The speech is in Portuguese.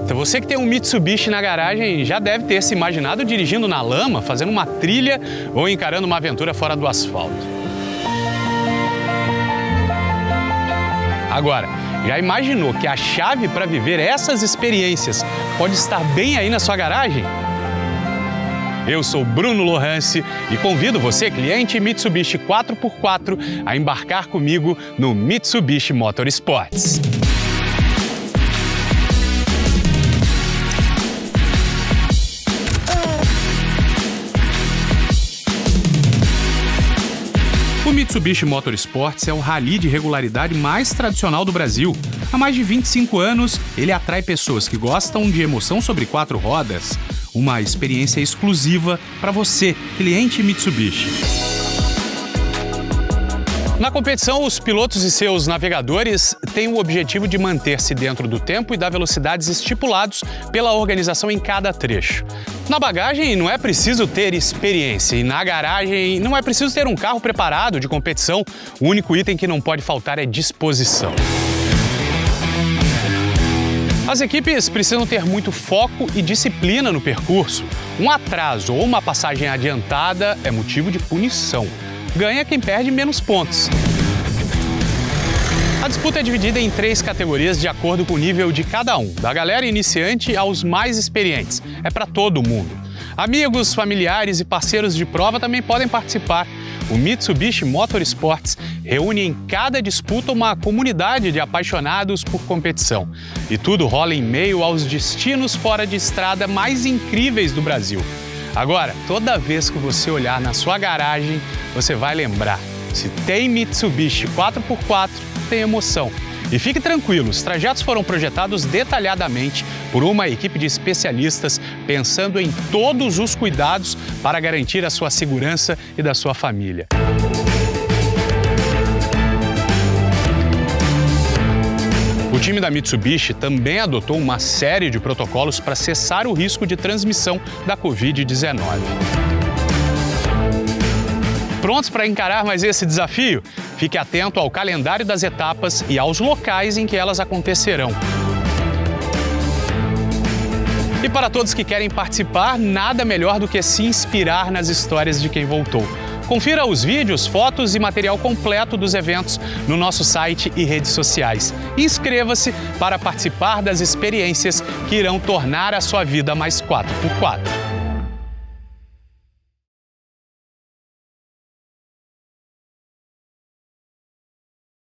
Então você que tem um Mitsubishi na garagem já deve ter se imaginado dirigindo na lama, fazendo uma trilha ou encarando uma aventura fora do asfalto. Agora, já imaginou que a chave para viver essas experiências pode estar bem aí na sua garagem? Eu sou Bruno Lohance e convido você, cliente Mitsubishi 4x4, a embarcar comigo no Mitsubishi Motorsports. O Mitsubishi Motorsports é o rally de regularidade mais tradicional do Brasil. Há mais de 25 anos, ele atrai pessoas que gostam de emoção sobre 4 rodas. Uma experiência exclusiva para você, cliente Mitsubishi. Na competição, os pilotos e seus navegadores têm o objetivo de manter-se dentro do tempo e da velocidades estipulados pela organização em cada trecho. Na bagagem não é preciso ter experiência e na garagem não é preciso ter um carro preparado de competição. O único item que não pode faltar é disposição. As equipes precisam ter muito foco e disciplina no percurso. Um atraso ou uma passagem adiantada é motivo de punição. Ganha quem perde menos pontos. A disputa é dividida em 3 categorias de acordo com o nível de cada um, da galera iniciante aos mais experientes. É para todo mundo. Amigos, familiares e parceiros de prova também podem participar. O Mitsubishi Motorsports reúne em cada disputa uma comunidade de apaixonados por competição. E tudo rola em meio aos destinos fora de estrada mais incríveis do Brasil. Agora, toda vez que você olhar na sua garagem, você vai lembrar: se tem Mitsubishi 4x4, tem emoção. E fique tranquilo, os trajetos foram projetados detalhadamente por uma equipe de especialistas pensando em todos os cuidados para garantir a sua segurança e da sua família. O time da Mitsubishi também adotou uma série de protocolos para cessar o risco de transmissão da Covid-19. Prontos para encarar mais esse desafio? Fique atento ao calendário das etapas e aos locais em que elas acontecerão. E para todos que querem participar, nada melhor do que se inspirar nas histórias de quem voltou. Confira os vídeos, fotos e material completo dos eventos no nosso site e redes sociais. Inscreva-se para participar das experiências que irão tornar a sua vida mais 4x4.